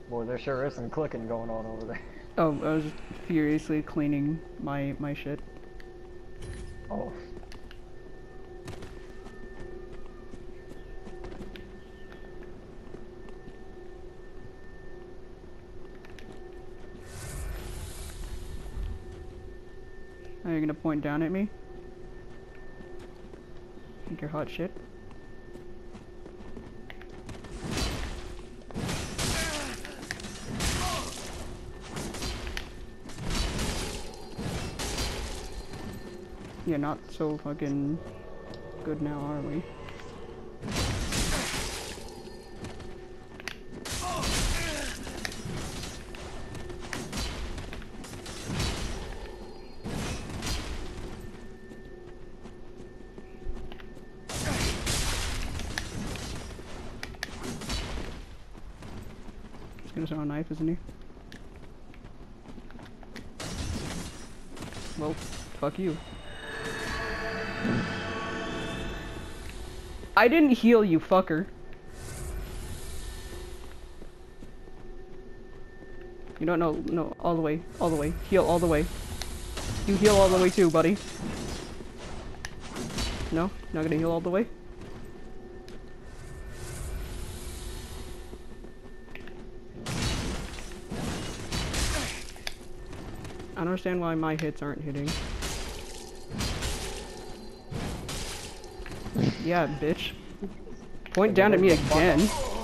Boy, there sure is some clicking going on over there. Oh, I was furiously cleaning my shit. Oh. Are you gonna point down at me? Think you're hot shit? You're not so fucking good now, are we? He's gonna throw a knife, isn't he? Well, fuck you. I didn't heal you, fucker. You don't know, no, all the way, heal all the way. You heal all the way too, buddy. No? Not gonna heal all the way? I don't understand why my hits aren't hitting. Yeah, bitch. Point down at me again.